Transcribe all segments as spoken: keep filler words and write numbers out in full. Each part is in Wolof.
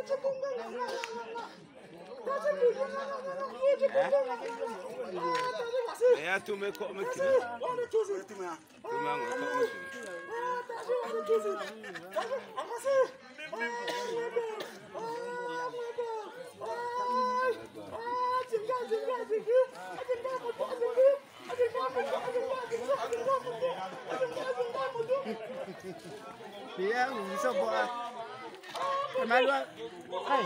Ya tu me kok mesti. Tu me. Tu me ang kok mesti. Dia bisa buat. Kenal lu? Hai.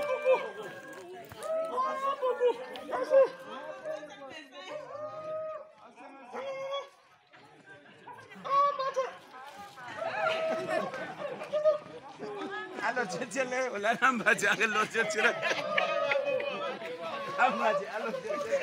Alo cecele, wala nang baca alo cecele. Apa aja alo cecele.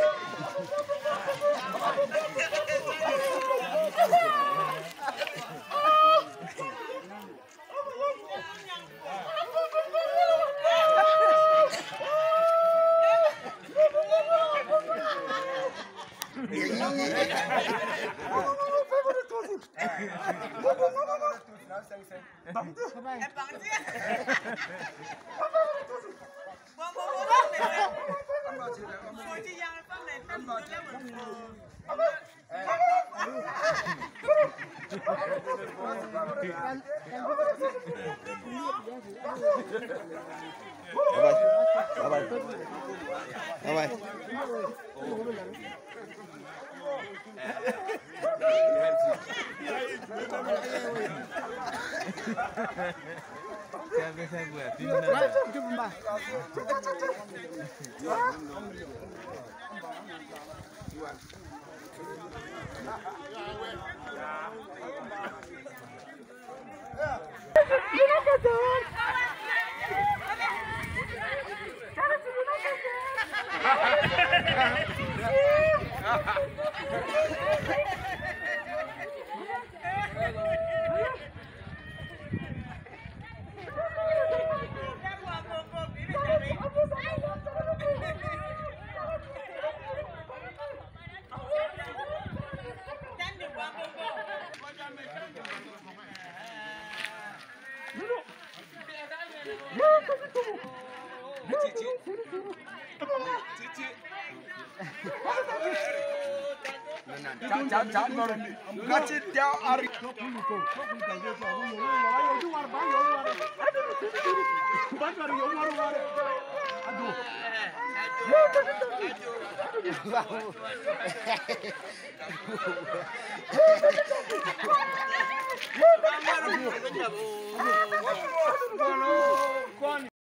Bye bye. Bye bye. Siapa saya buat? Jumpa. Jangan jangan orang kasih dia ari. Aduh.